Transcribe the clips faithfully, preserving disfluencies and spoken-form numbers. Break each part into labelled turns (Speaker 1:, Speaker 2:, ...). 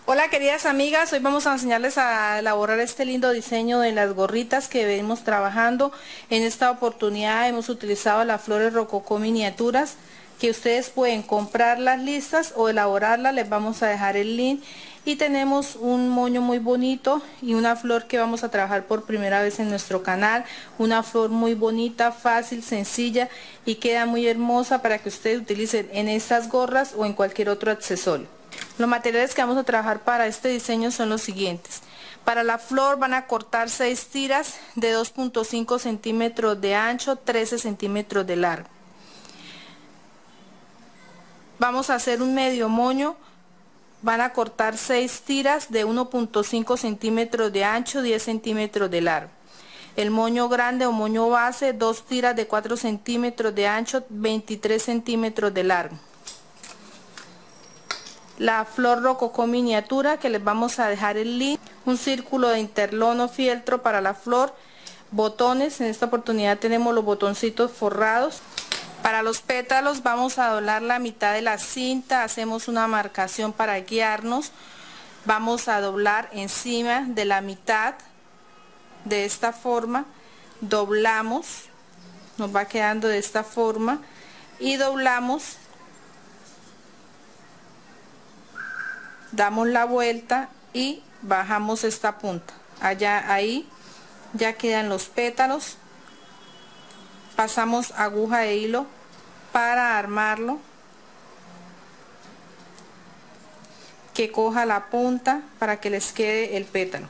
Speaker 1: Hola queridas amigas, hoy vamos a enseñarles a elaborar este lindo diseño de las gorritas que venimos trabajando. En esta oportunidad hemos utilizado las flores rococó miniaturas, que ustedes pueden comprarlas listas o elaborarlas. Les vamos a dejar el link. Y tenemos un moño muy bonito y una flor que vamos a trabajar por primera vez en nuestro canal. Una flor muy bonita, fácil, sencilla y queda muy hermosa para que ustedes utilicen en estas gorras o en cualquier otro accesorio. Los materiales que vamos a trabajar para este diseño son los siguientes. Para la flor van a cortar seis tiras de dos punto cinco centímetros de ancho, trece centímetros de largo. Vamos a hacer un medio moño. Van a cortar seis tiras de uno punto cinco centímetros de ancho, diez centímetros de largo. El moño grande o moño base, dos tiras de cuatro centímetros de ancho, veintitrés centímetros de largo. La flor rococó miniatura, que les vamos a dejar el link. Un círculo de interlón o fieltro para la flor. Botones, en esta oportunidad tenemos los botoncitos forrados. Para los pétalos vamos a doblar la mitad de la cinta, hacemos una marcación para guiarnos. Vamos a doblar encima de la mitad, de esta forma, doblamos, nos va quedando de esta forma y doblamos, damos la vuelta y bajamos esta punta. Allá, ahí ya quedan los pétalos. Pasamos aguja de hilo para armarlo, que coja la punta para que les quede el pétalo.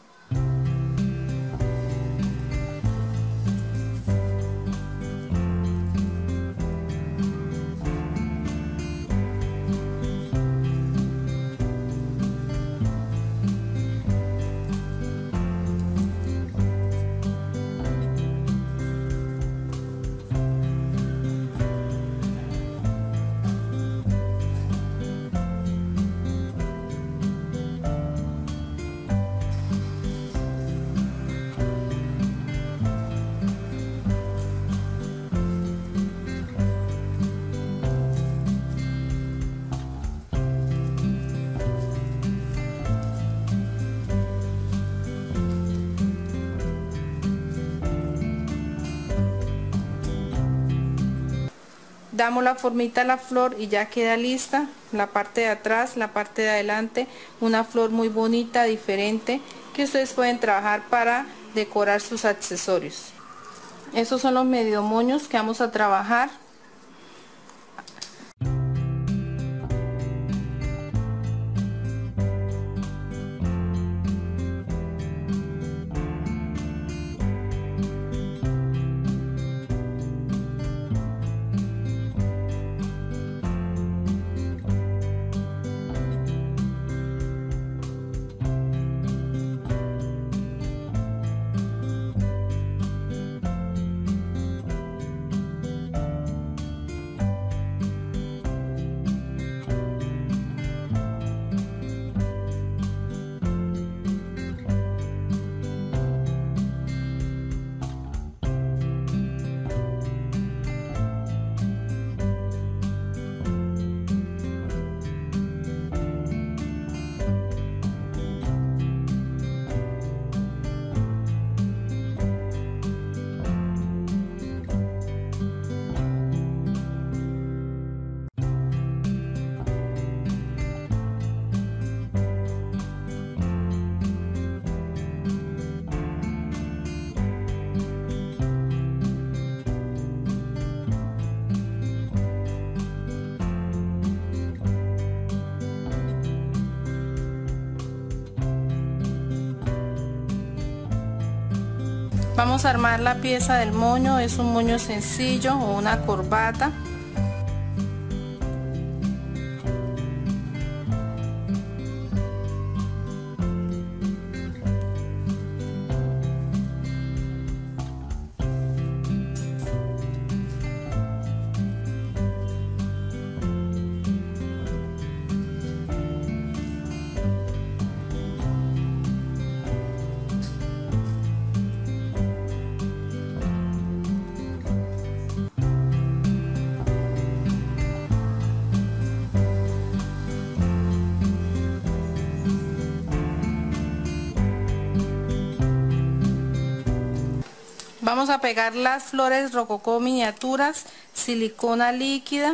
Speaker 1: Damos la formita a la flor y ya queda lista la parte de atrás, la parte de adelante, una flor muy bonita, diferente, que ustedes pueden trabajar para decorar sus accesorios. Esos son los medio moños que vamos a trabajar. Vamos a armar la pieza del moño. Es un moño sencillo o una corbata. Vamos a pegar las flores rococó miniaturas, silicona líquida.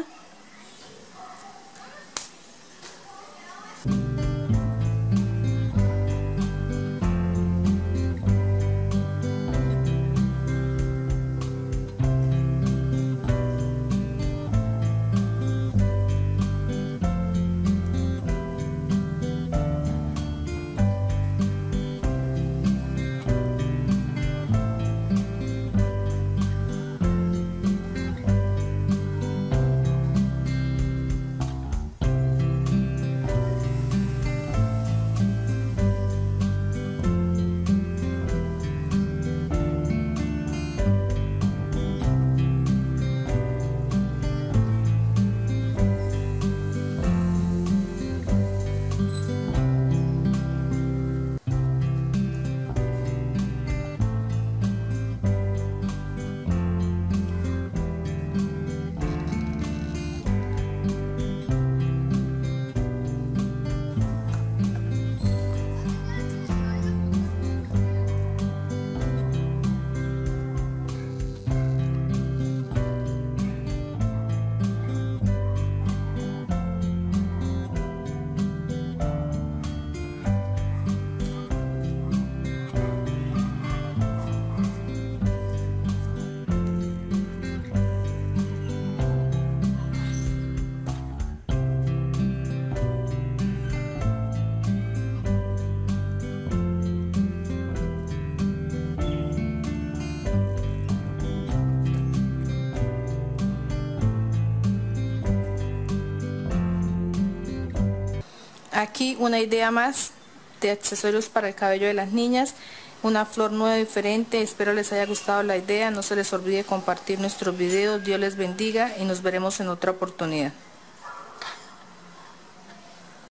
Speaker 1: Aquí una idea más de accesorios para el cabello de las niñas, una flor nueva diferente. Espero les haya gustado la idea, no se les olvide compartir nuestros videos. Dios les bendiga y nos veremos en otra oportunidad.